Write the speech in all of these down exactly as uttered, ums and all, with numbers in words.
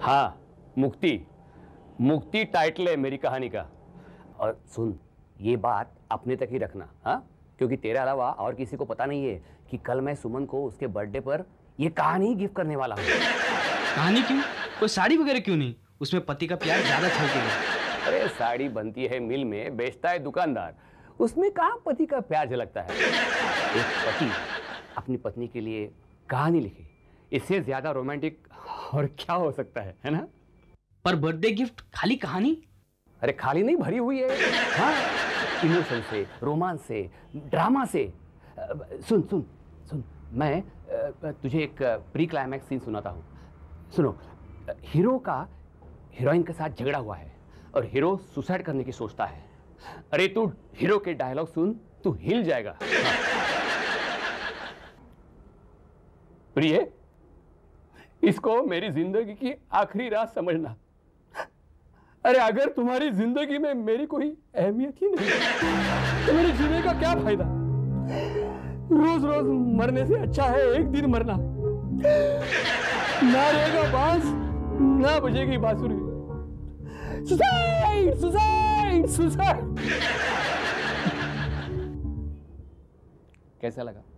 हाँ, मुक्ति मुक्ति टाइटल है मेरी कहानी का। और सुन, ये बात अपने तक ही रखना, हाँ, क्योंकि तेरे अलावा और किसी को पता नहीं है कि कल मैं सुमन को उसके बर्थडे पर ये कहानी गिफ्ट करने वाला हूँ। कहानी क्यों? कोई साड़ी वगैरह क्यों नहीं? उसमें पति का प्यार ज्यादा छलकेगा। अरे साड़ी बनती है मिल में, बेचता है दुकानदार, उसमें कहाँ पति का प्यार झलकता है। एक पति अपनी पत्नी के लिए कहानी लिखे, इससे ज्यादा रोमांटिक और क्या हो सकता है, है ना? पर बर्थडे गिफ्ट खाली कहानी? अरे खाली नहीं, भरी हुई है। हाँ, इमोशन से, रोमांस से, ड्रामा से। सुन सुन सुन, मैं तुझे एक प्री क्लाइमैक्स सीन सुनाता हूँ। सुनो, हीरो का हीरोइन के साथ झगड़ा हुआ है और हीरो सुसाइड करने की सोचता है। अरे तू हीरो के डायलॉग सुन, तू हिल जाएगा। हाँ। प्रिय, इसको मेरी जिंदगी की आखिरी रात समझना। अरे अगर तुम्हारी जिंदगी में मेरी कोई अहमियत ही नहीं तो मेरे जीने का क्या फायदा? रोज रोज मरने से अच्छा है एक दिन मरना। ना रहेगा बांस, ना बजेगी बांसुरी। Suicide suicide suicide. कैसा लगा?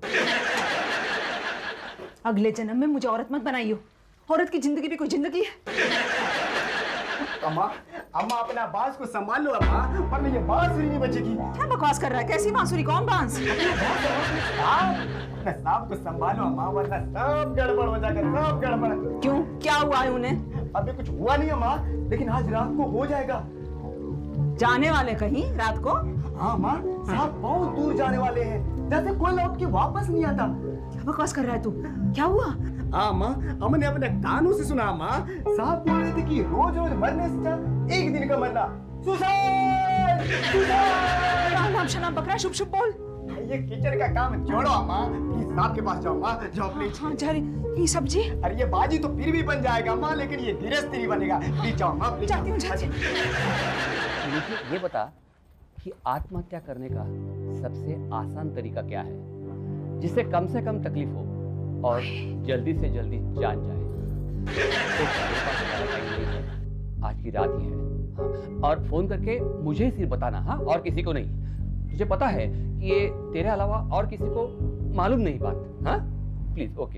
अगले जन्म में मुझे औरत मत बनाइयो। औरत की जिंदगी भी कोई जिंदगी है। अम्मा, अम्मा अपना बांस को संभाल लो अम्मा, वरना ये बांसुरी नहीं बचेगी। क्या बकवास कर रहा है? कैसी बांसुरी? कौन बांस? अपने सांप को संभालो अम्मा, वरना सब गड़बड़ हो जाएगा, सब गड़बड़। क्यों? क्या हुआ है उन्हें? अभी कुछ हुआ नहीं अम्मा, लेकिन आज रात को हो जाएगा। जाने वाले कहीं रात को? हाँ माँ, सांप बहुत दूर जाने वाले हैं, जैसे कोई लौट के वापस नहीं आता। क्या बकवास कर रहा है तू? क्या हुआ? हाँ माँ, हमने अपने कानों से सुना माँ, सांप बोल रहे थे कि रोज रोज मरने से अच्छा एक दिन का मरना। Suicide suicide. राम नाम शनाम बकरा, शुभ शुभ बोल। ये किचन का काम छोड़ो अम्मा, प्लीज सांप के पास जाओ माँ, जाओ प्लीज। हाँ जा रही। ये सब्जी? अरे ये बाजी तो फिर भी बन जाएगा माँ, लेकिन ये गिरस्ती नहीं बनेगा। प्लीज जाओ माँ, प्लीज। जाती हूँ, जाती हूँ। मुझे ये बता कि आत्महत्या करने का सबसे आसान तरीका क्या है, जिससे कम से कम तकलीफ हो और जल्दी से जल्दी जान जाए। आज की रात ही है। हाँ, और फोन करके मुझे सिर्फ बताना, हाँ, और किसी को नहीं। तुझे पता है कि ये तेरे अलावा और किसी को मालूम नहीं बात। हाँ, प्लीज। ओके।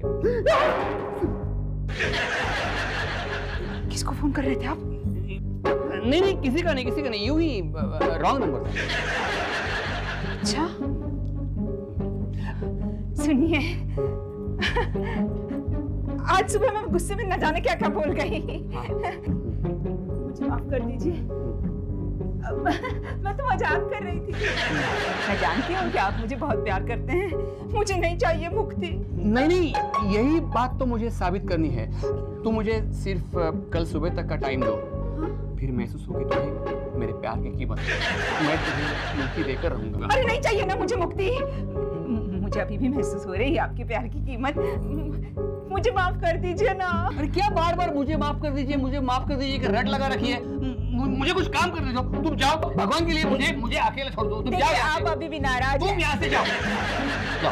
किसको फोन कर रहे थे आप? नहीं नहीं, किसी का नहीं, किसी का नहीं, यूं ही रॉन्ग नंबर। अच्छा, सुनिए, आज सुबह मैं गुस्से में न जाने क्या क्या बोल गई। मुझे माफ कर दीजिए, मैं तो मजाक कर रही थी। मैं जानती हूँ कि आप मुझे बहुत प्यार करते हैं। मुझे नहीं चाहिए मुक्ति। नहीं नहीं, यही बात तो मुझे साबित करनी है। तू मुझे सिर्फ कल सुबह तक का टाइम दो, फिर महसूस होगी तुझे मेरे प्यार की कीमत। मैं तुझे मुक्ति देकर रहूंगा। अरे नहीं चाहिए ना मुझे मुक्ति। मुझे अभी भी महसूस हो रही है आपके प्यार की कीमत। मुझे माफ कर दीजिए ना। अरे क्या बार बार मुझे माफ कर दीजिए, मुझे माफ कर दीजिए कि रट लगा रखी है। मुझे कुछ काम करने दो। तुम जाओ, भगवान के लिए मुझे मुझे अकेला छोड़ दो। तुम जाओ। आप अभी भी नाराज हैं। तुम यहाँ से जाओ, जाओ।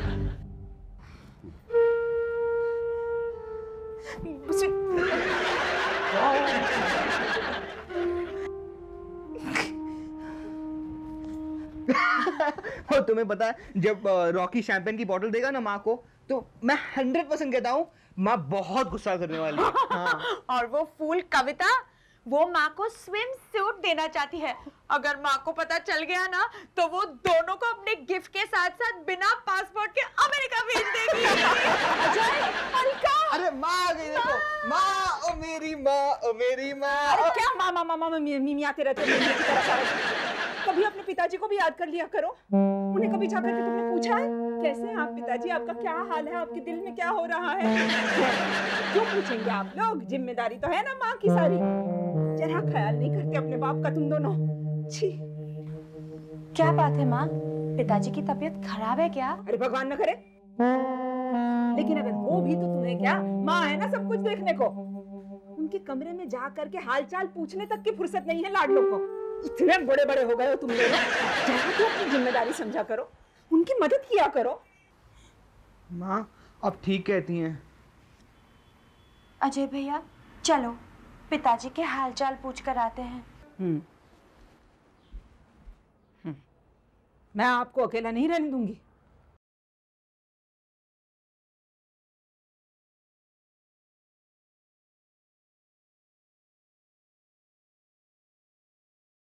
और तुम्हें पता है, जब रॉकी शैंपेन की बोतल देगा ना माँ को, तो मैं हंड्रेड परसेंट कहता हूँ माँ बहुत गुस्सा करने वाली है। हाँ। और वो फूल कविता, वो माँ को स्विम सूट देना चाहती है। अगर माँ को पता चल गया ना, तो वो दोनों को अपने गिफ्ट के साथ साथ बिना पासपोर्ट के अमेरिका भेज देगी। अजय, अलका। अरे माँ आ गई, देखो। माँ, ओ मेरी माँ, ओ मेरी माँ। अरे क्या माँ माँ माँ माँ मिमी आते रहते हो। कभी अपने पिताजी को भी याद कर लिया करो। उन्हें कभी जाकर के तुमने पूछा है कैसे हैं आप पिताजी, आपका क्या हाल है, आपके दिल में क्या हो रहा है? क्यों पूछेंगे आप लोग? जिम्मेदारी तो है ना माँ की सारी। जरा ख्याल नहीं करते अपने बाप का तुम दोनों। छी। क्या बात है माँ, पिताजी की तबीयत खराब है क्या? अरे भगवान न करे, लेकिन अगर वो भी तो तुम्हें क्या, माँ है ना सब कुछ देखने को। उनके कमरे में जा करके हालचाल पूछने तक की फुर्सत नहीं है लाडलों को। इतने बड़े बड़े हो गए हो तुम दोनों, जरा तो अपनी जिम्मेदारी समझा करो, उनकी मदद किया करो। माँ, अब ठीक कहती हैं। अजय भैया, चलो पिताजी के हालचाल पूछ कर आते हैं। हम्म हम्म। मैं आपको अकेला नहीं रहने दूंगी।